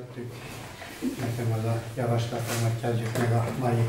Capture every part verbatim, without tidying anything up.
tettük. Nekem az a javaslatom, hogy kezdjük meg a mai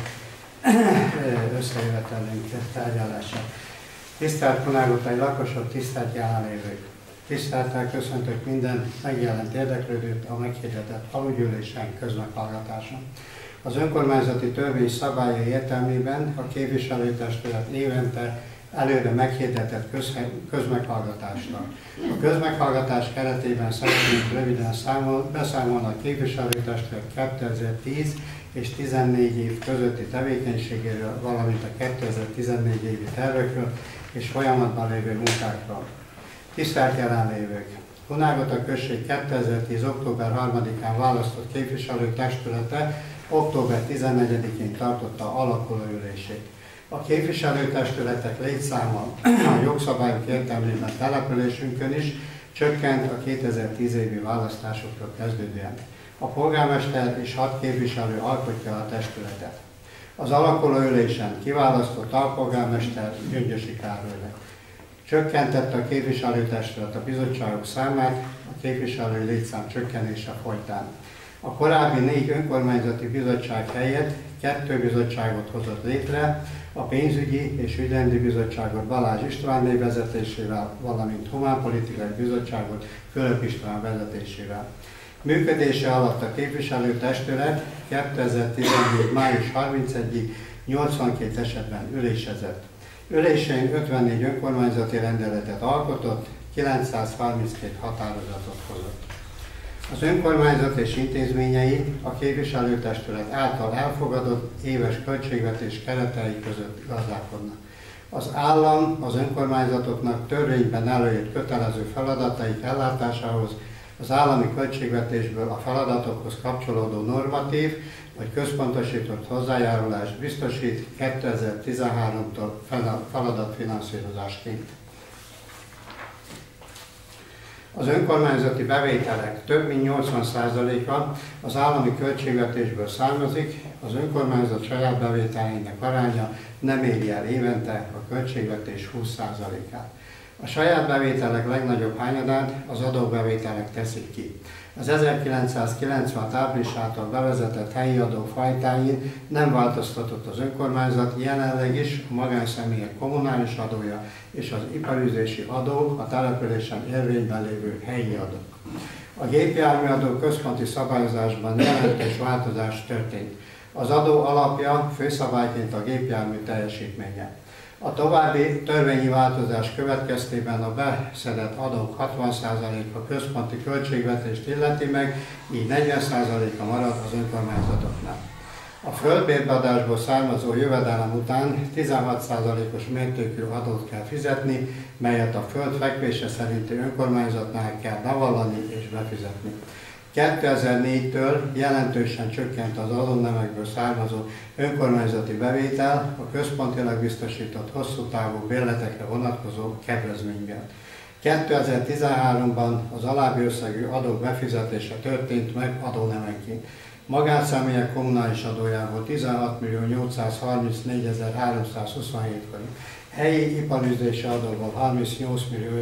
összejövetelünk tárgyalását. Tisztelt Kunálótai lakosok, tisztelt jelenlévők! Tisztelettel köszöntök minden megjelent érdeklődőt a meghirdetett alulgyűlésen közmeghallgatáson. Az önkormányzati törvény szabályai értelmében a képviselőtestület évente előre meghirdetett közmeghallgatásra. A közmeghallgatás keretében szeretnénk röviden számol, beszámolni a képviselőtestület kétezer-tíz és tizennégy év közötti tevékenységéről, valamint a kétezer-tizennégy évi tervekről és folyamatban lévő munkákról. Tisztelt jelenlévők! Kunálóta község kétezer-tíz. október harmadikán választott képviselőtestülete október tizennegyedikén tartotta alakuló ülését. A képviselőtestületek létszáma a jogszabályok értelmében településünkön is csökkent a kétezer-tíz évi választásoktól kezdődően. A polgármester és hat képviselő alkotja a testületet. Az alakuló ülésen kiválasztott alpolgármester Gyöngyösi Károly lett. Csökkentette a képviselőtestület a bizottságok számát a képviselő létszám csökkenése folytán. A korábbi négy önkormányzati bizottság helyett kettő bizottságot hozott létre, a pénzügyi és ügyrendi bizottságot Balázs Istvánné vezetésével, valamint humánpolitikai bizottságot Fülöp István vezetésével. Működése alatt a képviselőtestület kétezer-tizennégy. május harmincegyedikéig nyolcvankét esetben ülésezett. Ülésein ötvennégy önkormányzati rendeletet alkotott, kilencszázharminckét határozatot hozott. Az önkormányzat és intézményei a képviselőtestület által elfogadott éves költségvetés keretei között gazdálkodnak. Az állam az önkormányzatoknak törvényben előírt kötelező feladataik ellátásához az állami költségvetésből a feladatokhoz kapcsolódó normatív vagy központosított hozzájárulást biztosít kétezer-tizenháromtól feladatfinanszírozásként. Az önkormányzati bevételek több mint nyolcvan százaléka az állami költségvetésből származik, az önkormányzat saját bevételeinek aránya nem éri el évente a költségvetés húsz százalékát. A saját bevételek legnagyobb hányadát az adóbevételek teszik ki. Az ezerkilencszázkilencven. áprilisától bevezetett helyi adó fajtáin nem változtatott az önkormányzat, jelenleg is a magánszemélyek kommunális adója és az iparűzési adó a településen érvényben lévő helyi adók. A gépjárműadó központi szabályozásban jelentős változás történt. Az adó alapja főszabályként a gépjármű teljesítménye. A további törvényi változás következtében a beszedett adók hatvan százaléka központi költségvetést illeti meg, így negyven százaléka marad az önkormányzatoknál. A földbérbeadásból származó jövedelem után tizenhat százalékos mértékű adót kell fizetni, melyet a föld fekvése szerinti önkormányzatnál kell bevallani és befizetni. kétezer-négytől jelentősen csökkent az adónemekből származó önkormányzati bevétel a központilag biztosított hosszú távú bérletekre vonatkozó kedvezmény miatt. kétezer-tizenháromban az alábbi összegű adók befizetése történt meg adónemenként. Magánszemélyek kommunális adójából tizenhat millió nyolcszázharmincnégyezer-háromszázhuszonhét forint, helyi iparűzési adóból harmincnyolc millió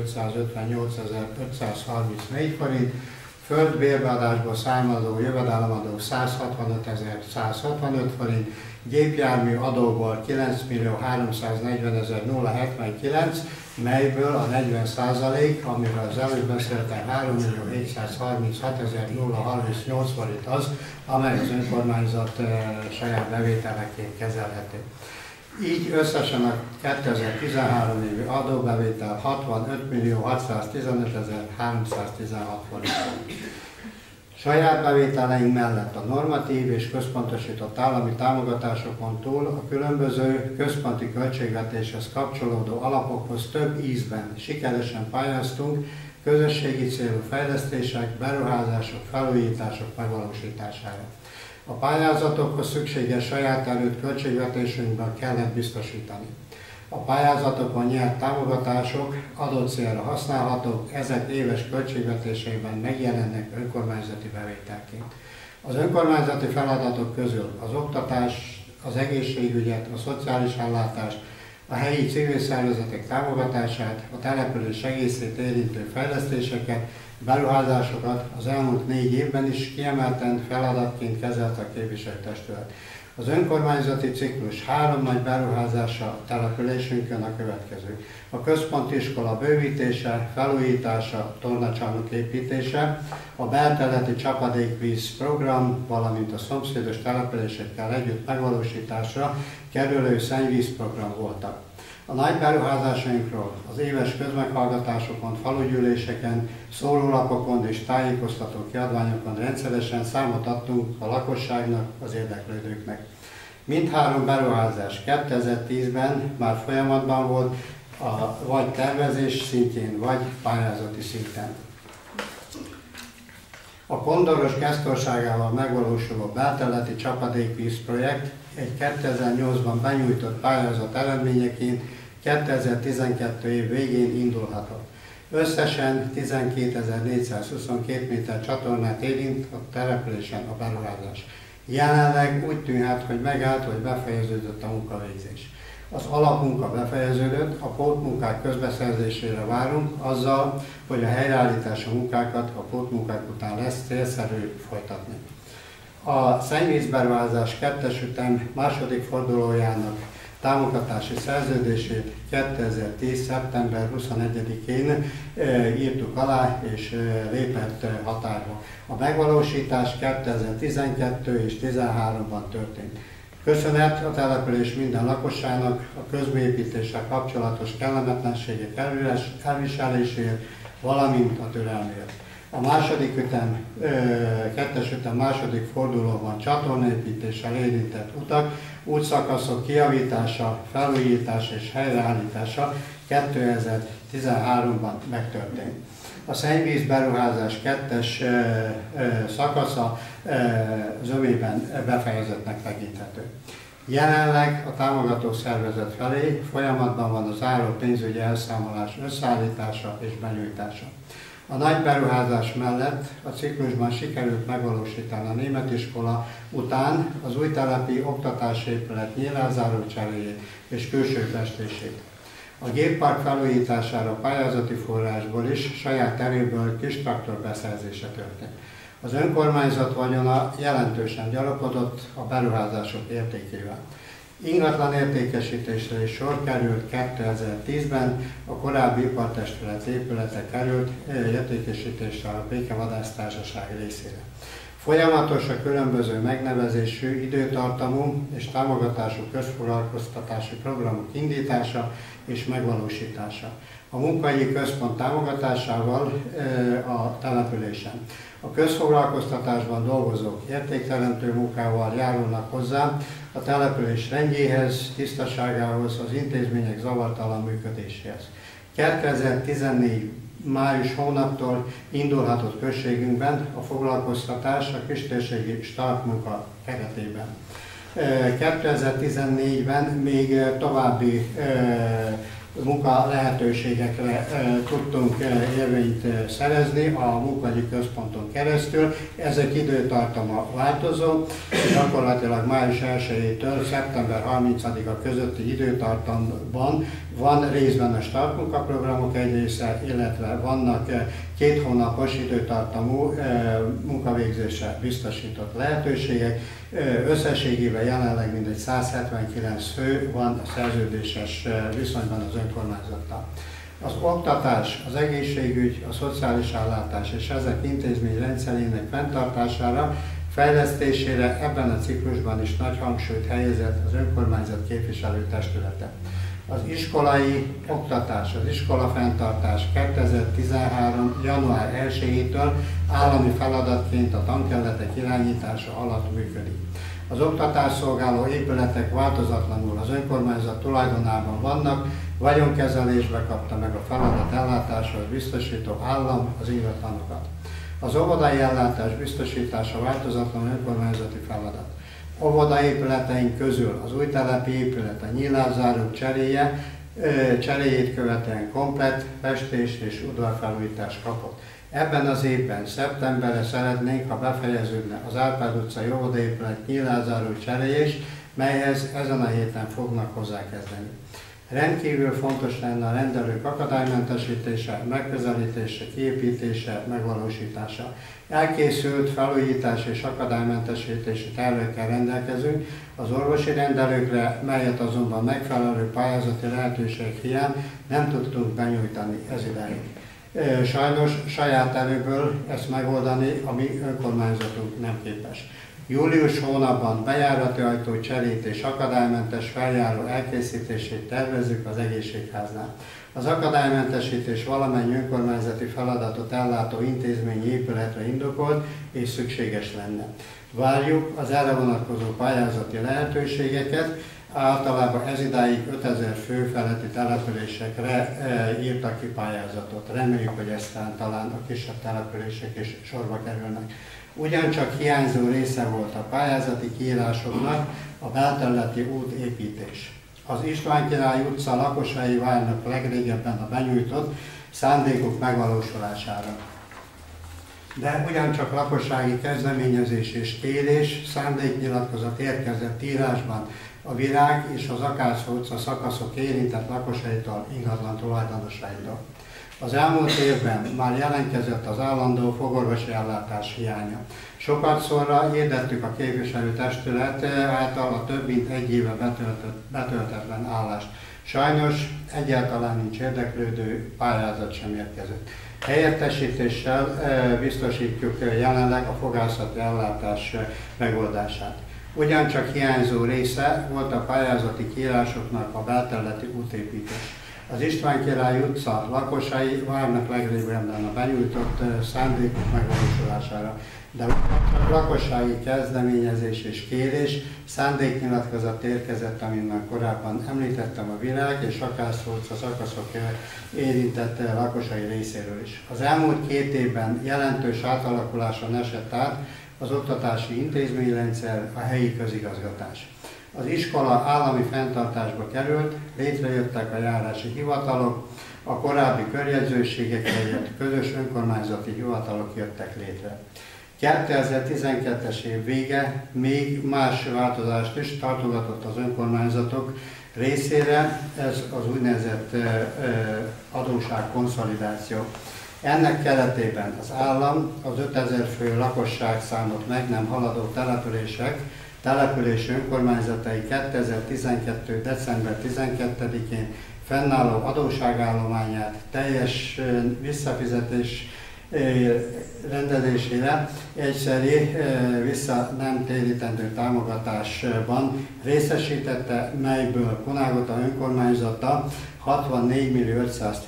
ötszázötvennyolcezer-ötszázharmincnégy forint, földbérbeadásból származó jövedelemadó száz hatvanötezer-száz hatvanöt forint, gépjármű adóból kilenc millió háromszáznegyvenezer-hetvenkilenc, melyből a negyven százalék, amiről az előbb beszéltem, három millió hétszázharminchatezer-harmincnyolc forint az, amely az önkormányzat saját bevételeként kezelhető. Így összesen a kétezer-tizenhárom évi adóbevétel hatvanöt millió hatszáztizenötezer-háromszáztizenhat forint. Saját bevételeink mellett a normatív és központosított állami támogatásokon túl a különböző központi költségvetéshez kapcsolódó alapokhoz több ízben sikeresen pályáztunk közösségi célú fejlesztések, beruházások, felújítások megvalósítására. A pályázatokhoz szükséges saját erőt költségvetésünkben kellett biztosítani. A pályázatokon nyert támogatások adott célra használhatók, ezek éves költségvetésében megjelennek önkormányzati bevételként. Az önkormányzati feladatok közül az oktatást, az egészségügyet, a szociális ellátást, a helyi civil szervezetek támogatását, a település egészét érintő fejlesztéseket, beruházásokat az elmúlt négy évben is kiemelten feladatként kezelte a képviselőtestület. Az önkormányzati ciklus három nagy beruházása a településünkön a következő. A központi iskola bővítése, felújítása, tornacsarnok építése, a belterületi csapadékvíz program, valamint a szomszédos településekkel együtt megvalósításra kerülő szennyvízprogram voltak. A nagy beruházásainkról az éves közmeghallgatásokon, falugyűléseken, szórólapokon és tájékoztató kiadványokon rendszeresen számot adtunk a lakosságnak, az érdeklődőknek. Mindhárom beruházás kétezer-tízben már folyamatban volt, a, vagy tervezés szintjén, vagy pályázati szinten. A Kondoros gesztorságával megvalósuló belterületi csapadékvíz projekt egy kétezer-nyolcban benyújtott pályázat eredményeként kétezer-tizenkettő év végén indulhatott. Összesen tizenkétezer-négyszázhuszonkettő méter csatornát érint a településen a beruházás. Jelenleg úgy tűnhet, hogy megállt vagy befejeződött a munkavégzés. Az alapmunka befejeződött, a pótmunkák közbeszerzésére várunk, azzal, hogy a helyreállítási munkákat a pótmunkák után lesz célszerű folytatni. A szennyvízberuházás kettes ütem második fordulójának támogatási szerződését kétezer-tíz. szeptember huszonegyedikén írtuk alá és lépett hatályba. A megvalósítás kétezer-tizenkettő és tizenháromban történt. Köszönet a település minden lakossának a közbeépítéssel kapcsolatos kellemetlenségek elviseléséért, valamint a türelmért. A második ütem, kettes ütem második fordulóban csatornaépítéssel érintett utak, útszakaszok kijavítása, felújítása és helyreállítása kétezer-tizenháromban megtörtént. A szennyvízberuházás kettes szakasza zömében befejezettnek tekinthető. Jelenleg a támogató szervezet felé folyamatban van az záró pénzügyi elszámolás összeállítása és benyújtása. A nagy beruházás mellett a ciklusban sikerült megvalósítani a német iskola után az újtelepi oktatási épület nyílászáró cseréjét és külső festését. A géppark felújítására pályázati forrásból is saját erőből kis traktor beszerzése történt. Az önkormányzat vagyona jelentősen gyarapodott a beruházások értékével. Ingatlan értékesítésre is sor került kétezer-tízben, a korábbi ipartestület épülete került értékesítésre a Békevadász Társaság részére. Folyamatos a különböző megnevezésű, időtartamú és támogatású közfoglalkoztatási programok indítása és megvalósítása. A munkahelyi központ támogatásával a településen. A közfoglalkoztatásban dolgozók értékteremtő munkával járulnak hozzá a település rendjéhez, tisztaságához, az intézmények zavartalan működéséhez. kétezer-tizennégy. május hónaptól indulhatott községünkben a foglalkoztatás a kistérségi startmunka keretében. kétezer-tizennégyben még további munka lehetőségekre e, tudtunk e, érvényt e, szerezni a munkahogyi központon keresztül. Ezek időtartama változó, gyakorlatilag május elsejétől szeptember harmincadika közötti időtartamban van részben a startmunkaprogramok egy része, illetve vannak e, két hónapos időtartamú e, munkavégzésre biztosított lehetőségek. Összességében jelenleg mindegy száz hetvenkilenc fő van szerződéses viszonyban az önkormányzattal. Az oktatás, az egészségügy, a szociális ellátás és ezek intézményrendszerének fenntartására, fejlesztésére ebben a ciklusban is nagy hangsúlyt helyezett az önkormányzat képviselőtestülete. Az iskolai oktatás, az iskola fenntartás kétezer-tizenhárom. január elsejétől állami feladatként a tankerületek irányítása alatt működik. Az oktatásszolgáló épületek változatlanul az önkormányzat tulajdonában vannak, vagyonkezelésbe kapta meg a feladat ellátáshoz biztosító állam az ingatlanokat. Az óvodai ellátás biztosítása változatlan önkormányzati feladat. Óvodaépületeink közül az újtelepi épület, a nyílászárók cseréje, cseréjét követően komplett festés és udvarfelújítás kapott. Ebben az évben, szeptemberre szeretnénk, ha befejeződne az Árpád utcai óvodaépület nyílászáró cseréjés, melyhez ezen a héten fognak hozzákezdeni. Rendkívül fontos lenne a rendelők akadálymentesítése, megközelítése, kiépítése, megvalósítása. Elkészült felújítás és akadálymentesítési tervekkel rendelkezünk az orvosi rendelőkre, melyet azonban megfelelő pályázati lehetőség hiány nem tudtunk benyújtani ez idáig. Sajnos saját erőből ezt megoldani a mi önkormányzatunk nem képes. Július hónapban bejárati ajtó cserét és akadálymentes feljáró elkészítését tervezzük az egészségháznál. Az akadálymentesítés valamennyi önkormányzati feladatot ellátó intézményi épületre indokolt és szükséges lenne. Várjuk az erre vonatkozó pályázati lehetőségeket, általában ez idáig ötezer fő feletti településekre e, írtak ki pályázatot. Reméljük, hogy eztán talán a kisebb települések is sorba kerülnek. Ugyancsak hiányzó része volt a pályázati kiírásoknak a belterületi útépítés. Az István Király utca lakosai várnak legrégebben a benyújtott szándékok megvalósulására. De ugyancsak lakossági kezdeményezés és kérés, szándéknyilatkozat érkezett írásban a Virág és az Akácfa utca szakaszok érintett lakosaitól, ingatlan tulajdonosaitól. Az elmúlt évben már jelentkezett az állandó fogorvosi ellátás hiánya. Sokat szorra hirdettük a képviselőtestület által a több mint egy éve betöltött, betöltetlen állást. Sajnos egyáltalán nincs érdeklődő, pályázat sem érkezett. Helyettesítéssel biztosítjuk jelenleg a fogászati ellátás megoldását. Ugyancsak hiányzó része volt a pályázati kiírásoknak a belterületi útépítés. Az István Király utca lakosai várnak legrégebben a benyújtott szándékok megvalósulására, de csak lakossági kezdeményezés és kérés, szándéknyilatkozat érkezett, amint már korábban említettem, a Virág és Akácfa utca szakaszok érintett lakosai részéről is. Az elmúlt két évben jelentős átalakuláson esett át az oktatási intézményrendszer, a helyi közigazgatás. Az iskola állami fenntartásba került, létrejöttek a járási hivatalok, a korábbi körjegyzőségek helyett közös önkormányzati hivatalok jöttek létre. kétezer-tizenkettes év vége még más változást is tartogatott az önkormányzatok részére, ez az úgynevezett adósságkonszolidáció. Ennek keretében az állam az ötezer fő lakosságszámot meg nem haladó települések, települési önkormányzatai kétezer-tizenkettő. december tizenkettedikén fennálló adósságállományát teljes visszafizetés rendezésére egyszeri vissza nem térítendő támogatásban részesítette, melyből Kunágota önkormányzata hatvannégy millió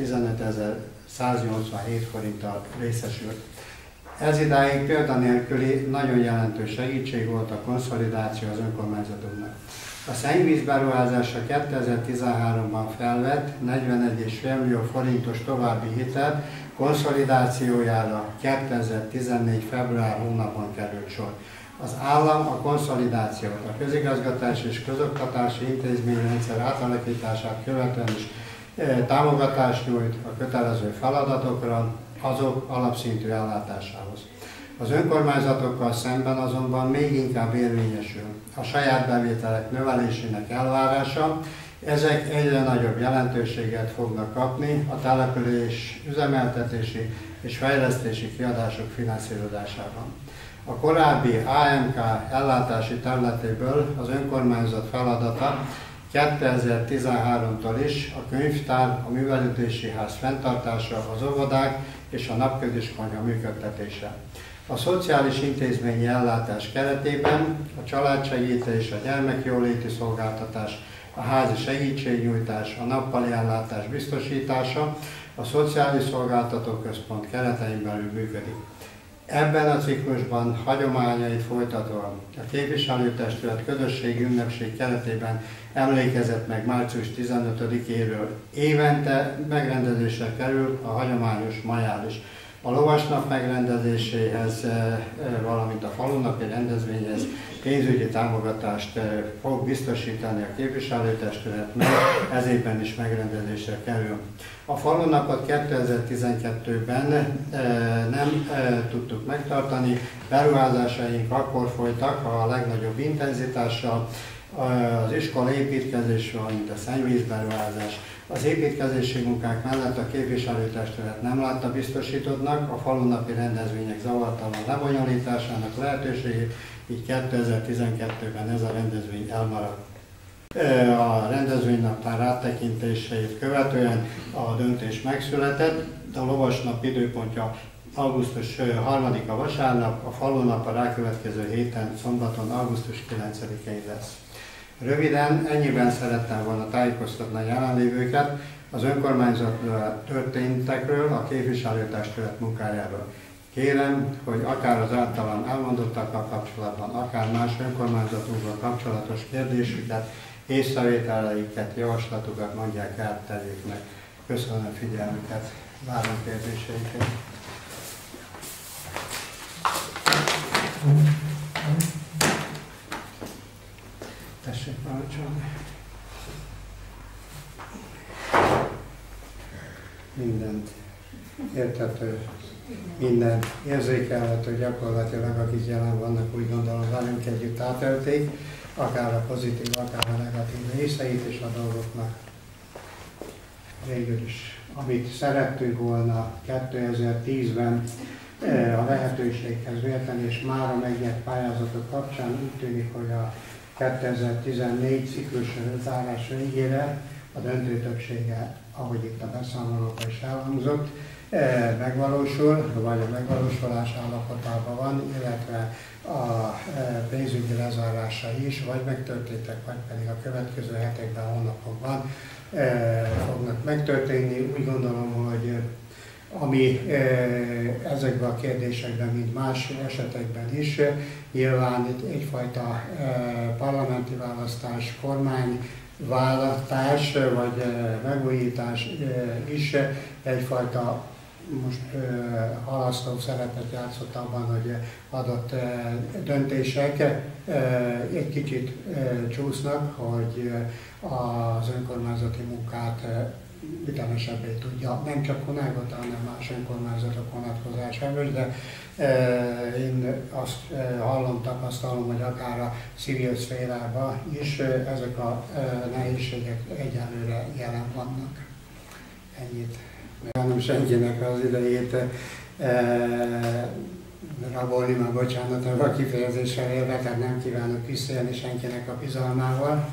ötszáztizenötezer-száznyolcvanhét forinttal részesült. Ez idáig példanélküli, nagyon jelentős segítség volt a konszolidáció az önkormányzatoknak. A szennyvíz beruházása kétezer-tizenháromban felvett negyvenegy egész öt millió forintos további hitel konszolidációjára kétezer-tizennégy. február hónapban került sor. Az állam a konszolidációt, a közigazgatás és közoktatási intézményrendszer átalakítását követően is e, támogatást nyújt a kötelező feladatokra, azok alapszintű ellátásához. Az önkormányzatokkal szemben azonban még inkább érvényesül a saját bevételek növelésének elvárása, ezek egyre nagyobb jelentőséget fognak kapni a település üzemeltetési és fejlesztési kiadások finanszírozásában. A korábbi á em ká ellátási területéből az önkormányzat feladata kétezer-tizenháromtól is a könyvtár, a művelődési ház fenntartása, az óvodák és a napköziskonyha működtetése. A szociális intézményi ellátás keretében a családsegítés, a gyermekjóléti szolgáltatás, a házi segítségnyújtás, a nappali ellátás biztosítása a Szociális Szolgáltatóközpont keretein belül működik. Ebben a ciklusban hagyományait folytatva a képviselőtestület közösségi ünnepség keretében emlékezett meg március tizenötödikéről. Évente megrendezésre kerül a hagyományos majál is. A lovasnap megrendezéséhez, valamint a falunapi rendezvényhez pénzügyi támogatást fog biztosítani a képviselőtestület, mert ez évben is megrendezésre kerül. A falunapot kétezer-tizenkettőben nem tudtuk megtartani, beruházásaink akkor folytak a legnagyobb intenzitással, az iskola építkezés, valamint a szennyvízberuházás. Az építkezési munkák mellett a képviselőtestület nem látta biztosítottnak a falunapi rendezvények zavartalan lebonyolításának lehetőségét, így kétezer-tizenkettőben ez a rendezvény elmaradt. A rendezvénynaptár áttekintéseit követően a döntés megszületett, de a lovasnap időpontja augusztus harmadika vasárnap, a falunap a rákövetkező héten szombaton augusztus kilencedikén lesz. Röviden ennyiben szerettem volna tájékoztatni a jelenlévőket az önkormányzatban történtekről, a képviselőtestület munkájáról. Kérem, hogy akár az általam elmondottakkal kapcsolatban, akár más önkormányzatunkról kapcsolatos kérdésüket, észrevételeiket, javaslatokat mondják el, tegyék meg. Köszönöm a figyelmüket, várom kérdéseiket. Tessék parancsolni. Mindent érthető, mindent érzékelhető, gyakorlatilag akik jelen vannak, úgy gondolom velünk együtt átélték, akár a pozitív, akár a negatív részeit és a dolgoknak. Végül is, amit szerettünk volna kétezer-tízben a lehetőséghez vélteni, és már a megnyert pályázatok kapcsán úgy tűnik, hogy a kétezer-tizennégy ciklus zárás végére a döntő többsége, ahogy itt a beszámolóban is elhangzott, megvalósul, vagy a megvalósulás állapotában van, illetve a pénzügyi lezárása is, vagy megtörténtek, vagy pedig a következő hetekben, hónapokban fognak megtörténni. Úgy gondolom, hogy ami ezekben a kérdésekben, mint más esetekben is, nyilván itt egyfajta parlamenti választás, kormányválasztás vagy megújítás is egyfajta most halasztó szerepet játszott abban, hogy adott döntések egy kicsit csúsznak, hogy az önkormányzati munkát ütemesebbé tudja, nem csak Konágot, hanem más önkormányzatok vonatkozásában is, de e, én azt e, hallom, tapasztalom, hogy akár a civil szférában is e, ezek a e, nehézségek egyelőre jelen vannak. Ennyit. Nem senkinek az idejét e, rabolni, már bocsánat, a kifejezéssel élve, tehát nem kívánok visszaélni senkinek a bizalmával.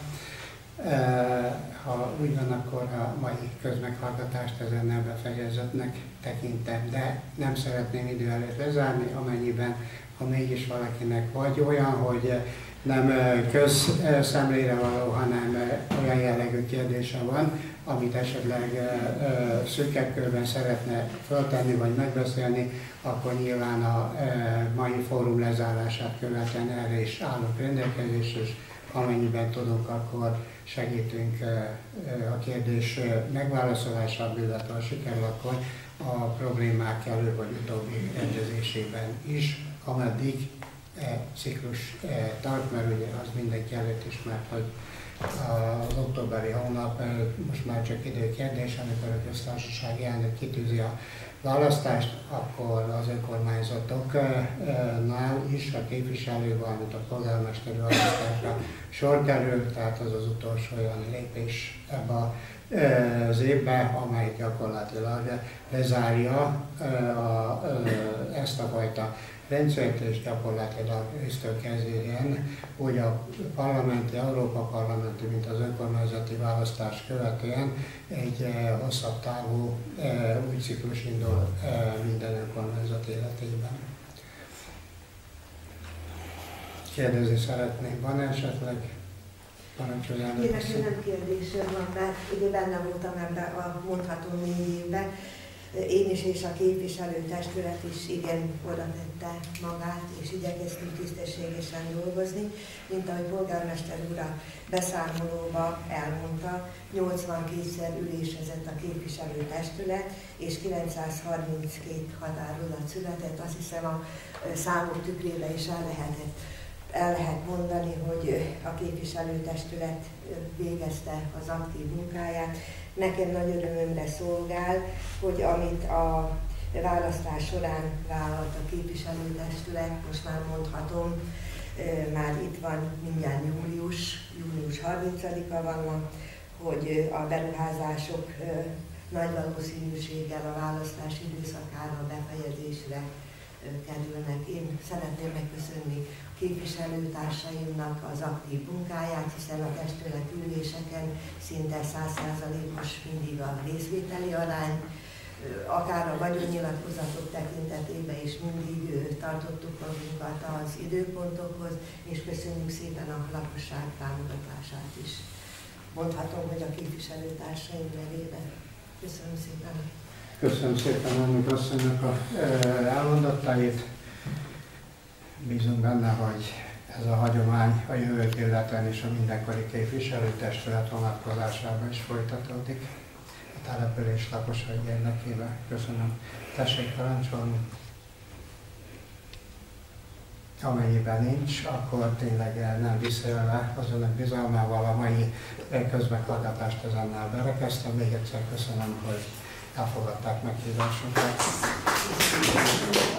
Ha úgy van, akkor a mai közmeghallgatást ezen nem befejezettnek tekintem, de nem szeretném idő előtt lezárni, amennyiben, ha mégis valakinek vagy olyan, hogy nem közszemlére való, hanem olyan jellegű kérdése van, amit esetleg szűkebb körben szeretne föltenni vagy megbeszélni, akkor nyilván a mai fórum lezárását követően erre is állok rendelkezésre, és amennyiben tudunk, akkor segítünk a kérdés megválaszolásában, illetve ha sikerül, akkor a problémák elő vagy utóbbi rendezésében is, ameddig e ciklus e tart, mert ugye az mindenki előtt ismert, hogy az októberi hónap most már csak időkérdés, amikor a köztársasági elnök kitűzi a választást, akkor az önkormányzatoknál is a képviselő, valamint a polgármesteri választásra sor kerül, tehát az az utolsó olyan lépés ebbe az évben, amely gyakorlatilag lezárja ezt a fajta rendszert, és gyakorlatilag ősztől kezdődően úgy a parlamenti, Európa parlamenti, mint az önkormányzati választás követően egy hosszabb távú új ciklus indul minden önkormányzat életében. Kérdezni szeretnék, van esetleg? Parancsoljának. Én nekem nem kérdésem van, mert ugye benne voltam ebben a mondható négy évben. Én is és a képviselőtestület is igen oda tette magát, és igyekeztünk tisztességesen dolgozni. Mint ahogy polgármester úr a beszámolóba elmondta, nyolcvankétszer ülésezett a képviselőtestület, és kilencszázharminckét határozat született. Azt hiszem a számok tükrében is el lehetett El lehet mondani, hogy a képviselőtestület végezte az aktív munkáját. Nekem nagy örömömre szolgál, hogy amit a választás során vállalt a képviselőtestület, most már mondhatom, már itt van mindjárt július, június harmincadika van ma, hogy a beruházások nagy valószínűséggel a választás időszakára befejezésre kerülnek. Én szeretném megköszönni a képviselőtársaimnak az aktív munkáját, hiszen a testület üléseken szinte száz százalékos mindig a részvételi arány, akár a vagyonnyilatkozatok tekintetében is mindig tartottuk magunkat az időpontokhoz, és köszönjük szépen a lakosság támogatását is. Mondhatom, hogy a képviselőtársaim nevében. Köszönöm szépen. Köszönöm szépen elnök asszonynak a elmondattait. Bízunk benne, hogy ez a hagyomány a jövő életen és a mindenkori képviselőtestület vonatkozásában is folytatódik a település lakosai érdekében. Köszönöm. Tessék parancsolni. Amennyiben nincs, akkor tényleg nem visszaélve az önök bizalmával a mai közmeghallgatást ezennel berekeztem. Még egyszer köszönöm, hogy elfogadták meghívásunkat.